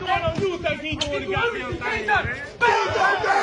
What you think he doing the goddamn thing, man?